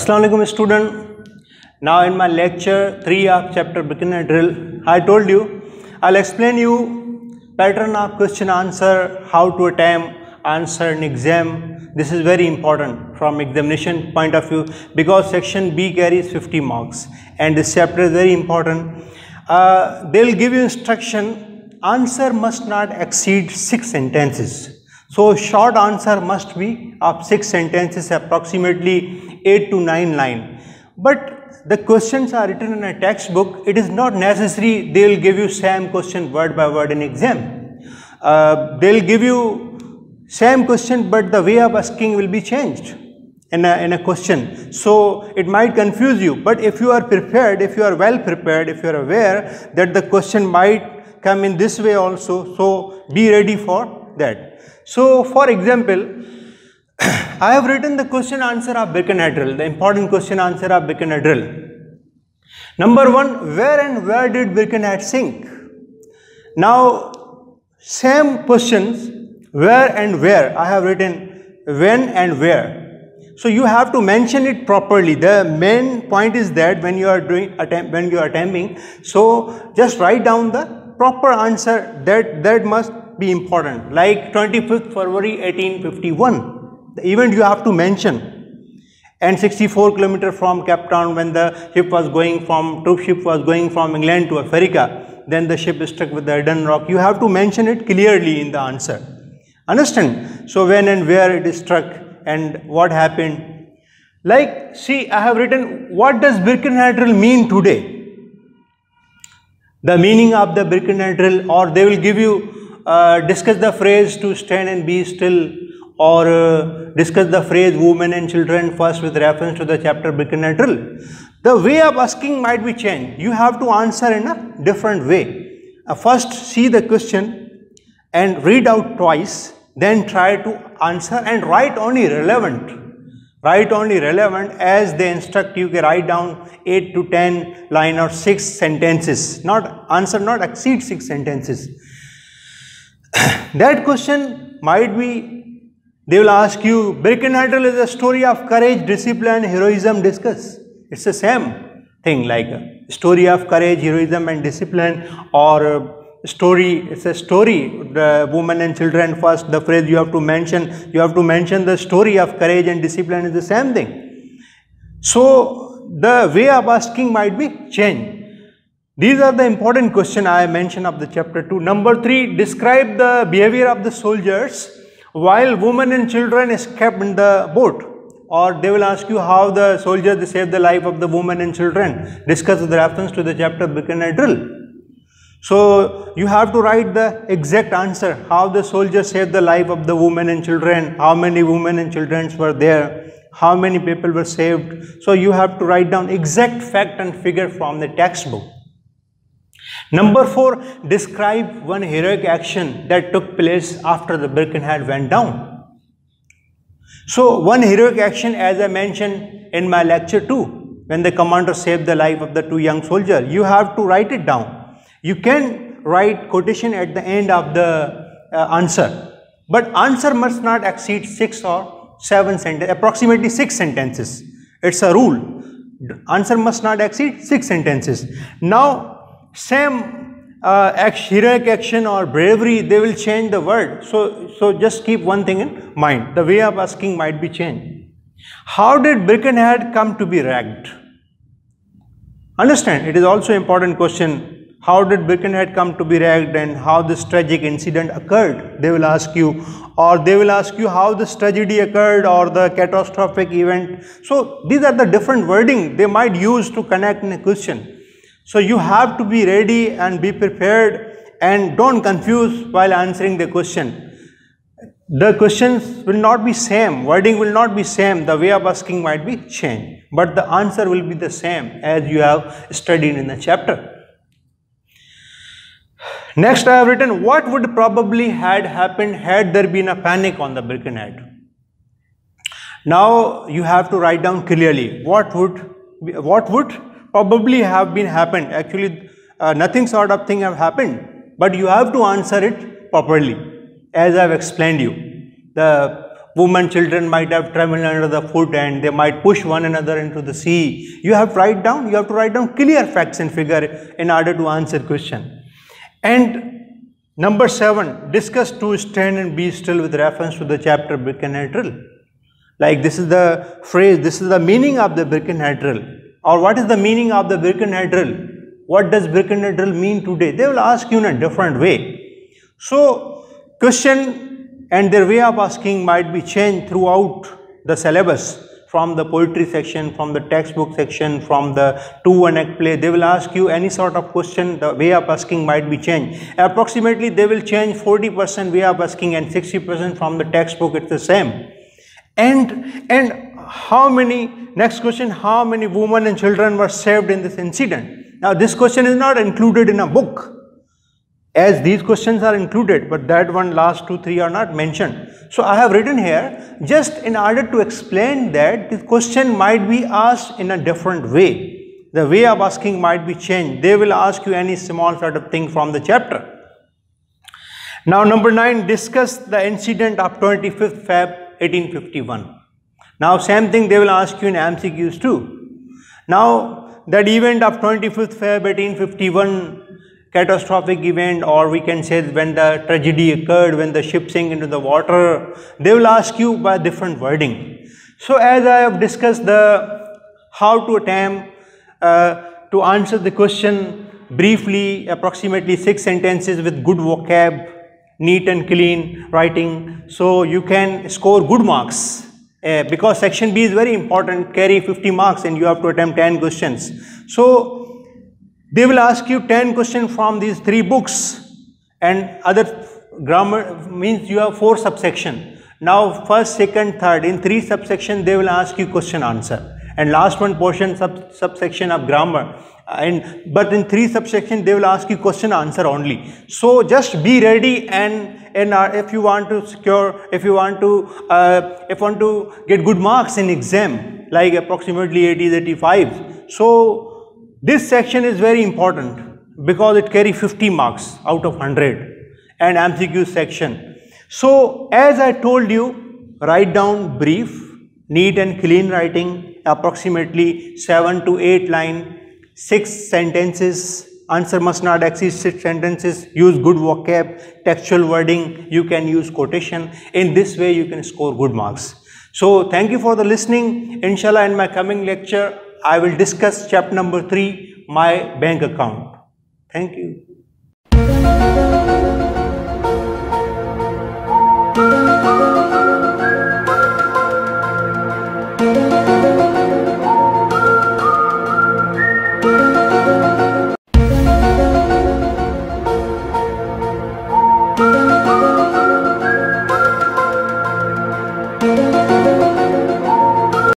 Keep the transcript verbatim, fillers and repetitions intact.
Assalamu alaikum student. Now in my lecture three of chapter beginner drill, I told you I'll explain you pattern of question answer, how to attempt answer in exam. This is very important from examination point of view because section B carries fifty marks and this chapter is very important. Uh, they'll give you instruction, answer must not exceed six sentences. So short answer must be of six sentences, approximately eight to nine line. But the questions are written in a textbook. It is not necessary they will give you same question word by word in exam. Uh, they will give you same question, but the way of asking will be changed in a, in a question. So it might confuse you. But if you are prepared, if you are well prepared, if you are aware that the question might come in this way also, so be ready for that. So, for example, I have written the question answer of Birkenhead drill, the important question answer of Birkenhead drill. Number one, where and where did Birkenhead sink? Now, same questions, where and where, I have written when and where. So, you have to mention it properly. The main point is that when you are doing attempt, when you are attempting, so just write down the proper answer that, that must be important, like twenty-fifth February eighteen fifty-one, the event you have to mention, and sixty-four kilometers from Cape Town when the ship was going from, troop ship was going from England to Africa, then the ship struck with the Eden Rock. You have to mention it clearly in the answer. Understand? So when and where it is struck and what happened. Like, see, I have written, what does Birkenhead drill mean today? The meaning of the Birkenhead drill, or they will give you Uh, discuss the phrase to stand and be still, or uh, discuss the phrase women and children first with reference to the chapter Birkenhead drill. The way of asking might be changed. You have to answer in a different way. Uh, first see the question and read out twice, then try to answer and write only relevant. Write only relevant as they instruct you. Can write down eight to ten line or six sentences. Not answer not exceed six sentences. That question might be, they will ask you, Birkenhead drill is a story of courage, discipline, heroism, discuss. It's the same thing, like a story of courage, heroism and discipline, or a story, it's a story, the women and children first, the phrase you have to mention, you have to mention the story of courage and discipline is the same thing. So, the way of asking might be changed. These are the important questions I mentioned of the chapter two. Number three, describe the behavior of the soldiers while women and children escaped in the boat. Or they will ask you how the soldiers saved the life of the women and children. Discuss the reference to the chapter Birkenhead drill. So, you have to write the exact answer, how the soldiers saved the life of the women and children, how many women and children were there, how many people were saved. So, you have to write down exact fact and figure from the textbook. Number four, describe one heroic action that took place after the Birkenhead went down. So, one heroic action, as I mentioned in my lecture two, when the commander saved the life of the two young soldiers, you have to write it down. You can write quotation at the end of the uh, answer, but answer must not exceed six or seven sentences, approximately six sentences. It's a rule. Answer must not exceed six sentences. Now, same uh, act, heroic action or bravery, they will change the word. So, so just keep one thing in mind. The way of asking might be changed. How did Birkenhead come to be wrecked? Understand, it is also important question. How did Birkenhead come to be wrecked and how this tragic incident occurred? They will ask you, or they will ask you how this tragedy occurred or the catastrophic event. So, these are the different wording they might use to connect in a question. So, you have to be ready and be prepared and don't confuse while answering the question. The questions will not be same, wording will not be same, the way of asking might be changed, but the answer will be the same as you have studied in the chapter. Next, I have written, what would probably had happened had there been a panic on the Birkenhead? Now, you have to write down clearly what would, what would probably have been happened. Actually, uh, nothing sort of thing have happened, but you have to answer it properly, as I have explained you. The women, children might have traveled under the foot and they might push one another into the sea. You have to write down, you have to write down clear facts and figure in order to answer question. And number seven, discuss to stand and be still with reference to the chapter brick and hat drill. Like this is the phrase, this is the meaning of the brick and hat drill. Or what is the meaning of the brick and hat drill? What does brick and hat drill mean today? They will ask you in a different way. So, question and their way of asking might be changed throughout the syllabus, from the poetry section, from the textbook section, from the two one act play. They will ask you any sort of question, the way of asking might be changed. Approximately they will change forty percent way of asking and sixty percent from the textbook, it's the same. And, and how many, next question, how many women and children were saved in this incident? Now this question is not included in a book, as these questions are included, but that one, last two, three are not mentioned. So I have written here just in order to explain that this question might be asked in a different way. The way of asking might be changed. They will ask you any small sort of thing from the chapter. Now number nine, discuss the incident of twenty-fifth February eighteen fifty-one. Now same thing they will ask you in M C Qs too. Now that event of twenty-fifth February eighteen fifty-one, catastrophic event, or we can say when the tragedy occurred, when the ship sank into the water, they will ask you by different wording. So as I have discussed the how to attempt uh, to answer the question briefly, approximately six sentences with good vocab, neat and clean writing, so you can score good marks. Uh, because section B is very important, carry fifty marks and you have to attempt ten questions. So they will ask you ten questions from these three books, and other grammar means you have four subsection. Now first, second, third, in three subsection they will ask you question answer, and last one portion sub subsection of grammar. And but in three subsection they will ask you question answer only. So just be ready, and and uh, if you want to secure, if you want to uh, if you want to get good marks in exam, like approximately eighty, eighty-five. So this section is very important because it carries fifty marks out of one hundred, and M C Q section. So as I told you, write down brief, neat and clean writing, approximately seven to eight line, six sentences, answer must not exceed six sentences, use good vocab, textual wording, you can use quotation. In this way you can score good marks. So thank you for the listening. Inshallah, in my coming lecture I will discuss chapter number three, my bank account. Thank you.